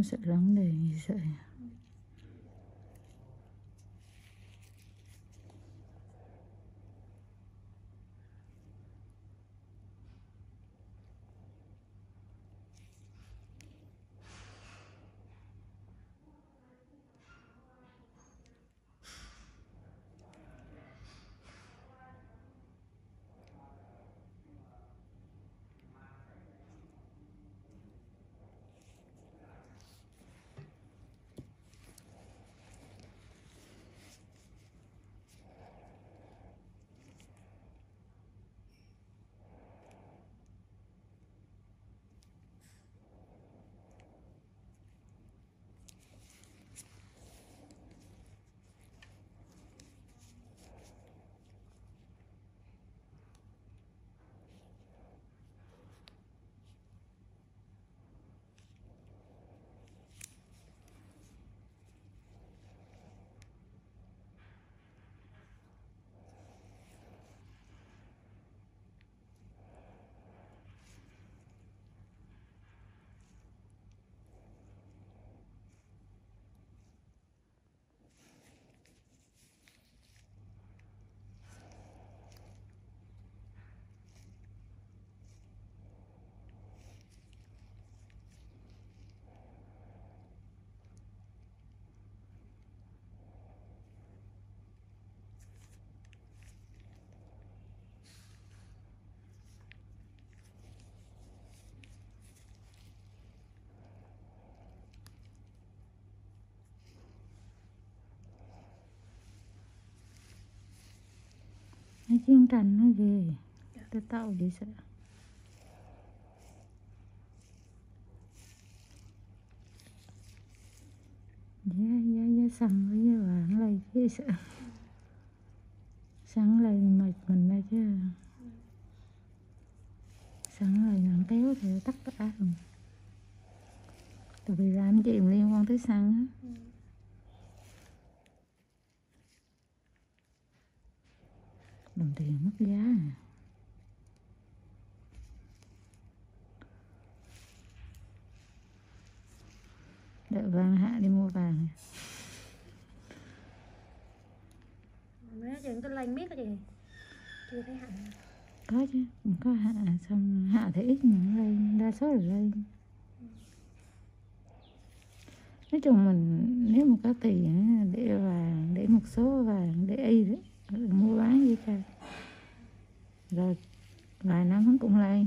Không sợ lắm để gì sợ. Cái chiến tranh nó ghê. Tôi tạo gì sợ. Giá xăng với giá vàng lấy ghê sợ. Xăng lấy mệt mình ra chứ. Xăng lấy nặng téo thì tất cả rồi. Tại vì làm chuyện liên quan tới xăng á. Đồng tiền mất giá à. Đợi vàng hạ đi mua vàng. Mấy chuyện tôi lên biết cái gì chưa thấy hạ. Có chứ, cũng có hạ, xong hạ thì ít mà lên, đa số là lên. Nói chung mình nếu mà có tiền để vàng, để một số vàng, để y đó, mua bán gì cho. Rồi vài năm hắn cũng lên.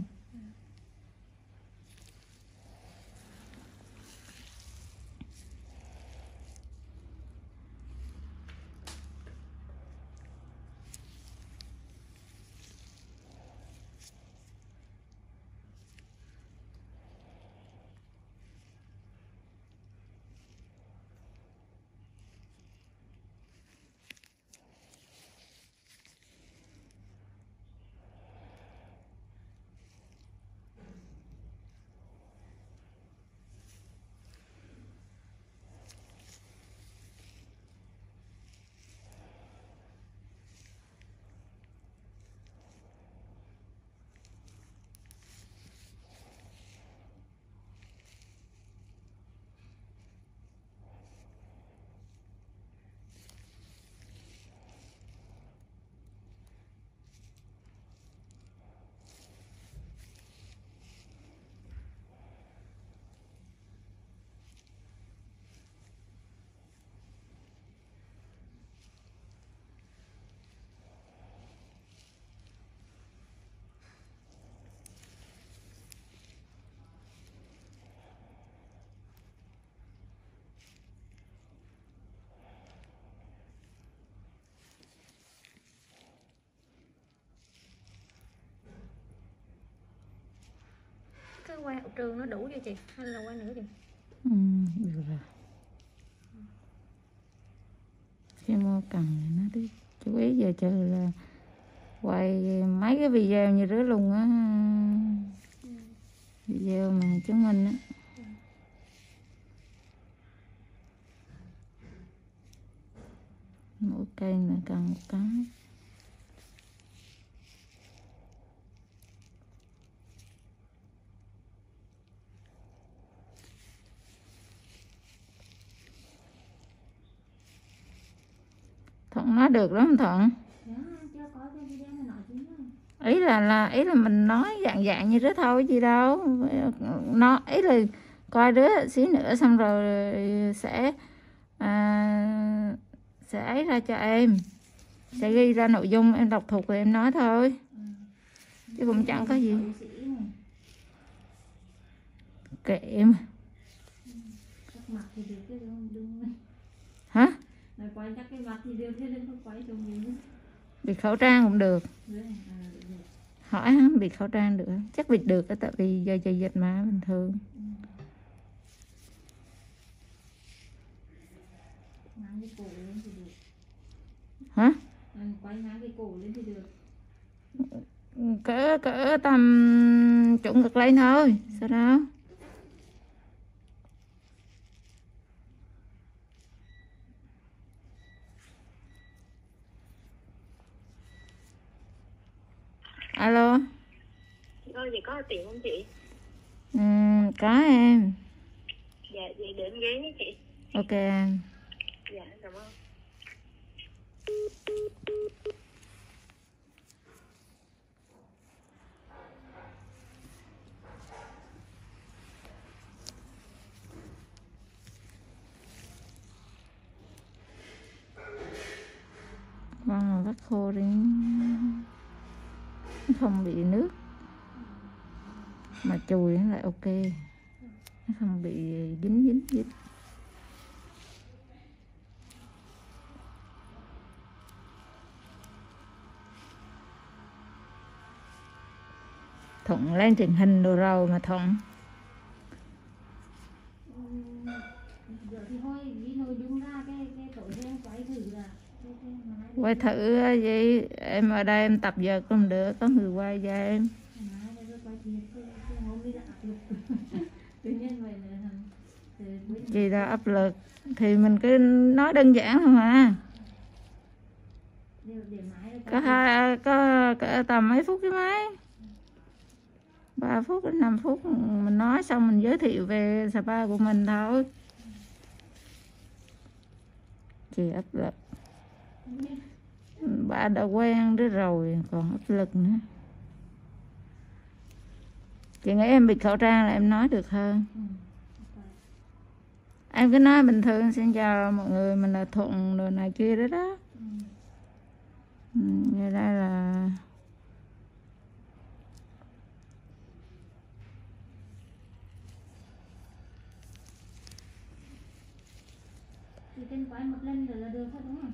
Cái qua hậu trường nó đủ chưa chị? Hay là qua nữa chị? Được rồi. Khi mua cần thì nó đi. Chú ý giờ chờ là quay mấy cái video như rứa luôn á. Video mà chứng minh á. Mỗi cây là cần một cái. Thuận nói được lắm Thuận. Dạ, chưa có cái video này nói chứ. Ý là mình nói dạng như đó thôi gì đâu. Nó ý là coi đứa xíu nữa xong rồi sẽ ấy ra cho em, sẽ ghi ra nội dung em đọc thuộc rồi em nói thôi, chứ cũng chẳng có gì. Kệ mà. Mặt thì được chứ đừng. Hả? Nói quay chắc cái mặt thì được thế nên không quay trong mình. Bịt khẩu trang cũng được. Được. Hỏi hắn bịt khẩu trang được, chắc bịt được tại vì giờ dịch mà bình thường. Ngang cái cổ lên thì được. Hả? Quay ngang cái cổ lên thì được. Cỡ tầm trụng ngực lên thôi, sao đâu. Alo. Chị ơi, chị có tiền không chị? Có em. Dạ, vậy để em ghé nhé chị. Ok em. Dạ, cảm ơn. Vâng, vắt khô đi, không bị nước mà chùi nó lại ok, nó không bị dính. Thuận lên truyền hình đồ rồi mà Thuận. Giờ thì thôi ghi nội dung ra cái tổ em quay thử là Quay thử gì em ở đây em tập giờ cũng được, có người quay cho em. Chị là áp lực thì mình cứ nói đơn giản thôi mà. Có cỡ tầm mấy phút chứ mấy, 3 phút đến 5 phút mình nói xong mình giới thiệu về spa của mình thôi. Chị áp lực, bà đã quen đó rồi còn áp lực nữa. Chị nghĩ em bịt khẩu trang là em nói được hơn. Em cứ nói bình thường xin chào mọi người, mình là Thuận đồ này kia đó đó. Như đây là chỉ cần quay một lần rồi là được thôi đúng không?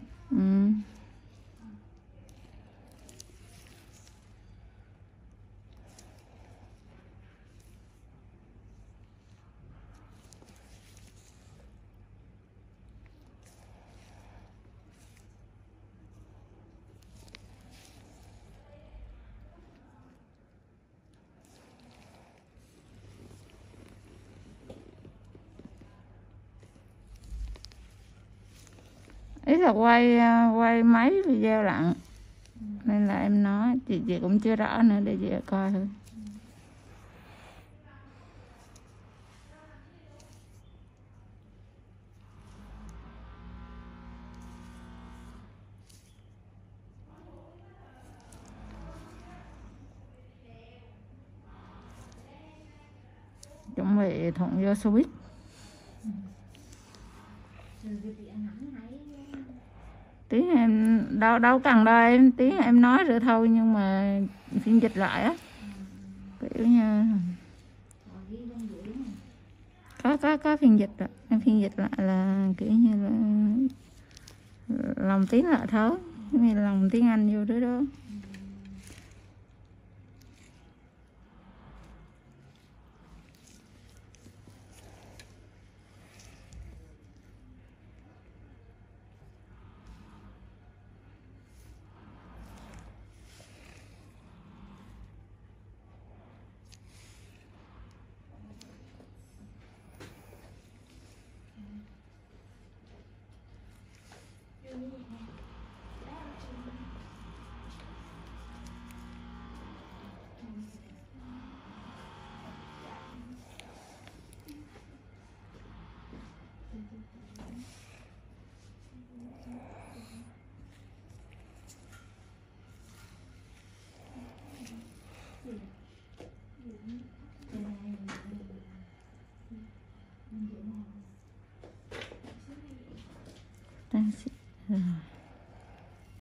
ý là quay mấy video lận nên là em nói chị cũng chưa rõ nữa, để chị coi thôi. Chuẩn bị Thuận vô showbiz. Tí em đâu cần đâu em, tí em nói rồi thôi, nhưng mà phiên dịch lại á, kiểu như có phiên dịch rồi, em phiên dịch lại là kiểu như là lòng tiếng lại thôi, như lòng tiếng Anh vô đó đó.